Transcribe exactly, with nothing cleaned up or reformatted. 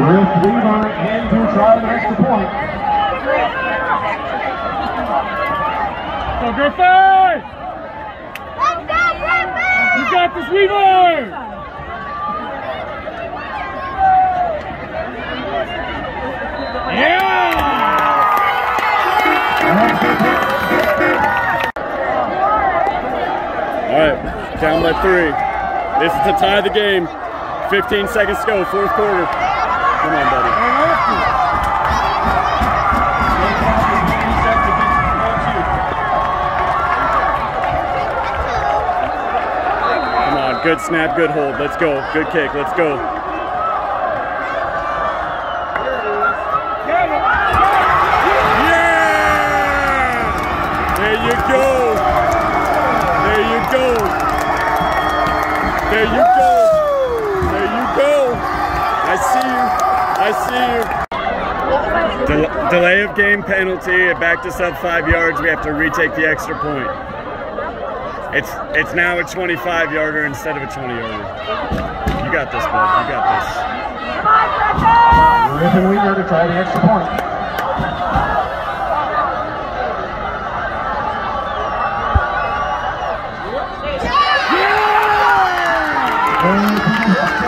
With Weaver in to try the extra point. Go Griffin! Let's go, Griffin! You got this, Weaver! Yeah! All right, down by three. This is to tie the game. fifteen seconds to go, fourth quarter. Come on, buddy. Come on, good snap, good hold. Let's go. Good kick. Let's go. Yeah! There you go. There you go. There you go. There you go. I see you. I see you. Del delay of game penalty. It backed us up five yards. We have to retake the extra point. It's it's now a twenty-five yarder instead of a twenty yarder. You got this, bud. You got this. Griffin Weaver to try the extra point. Yeah!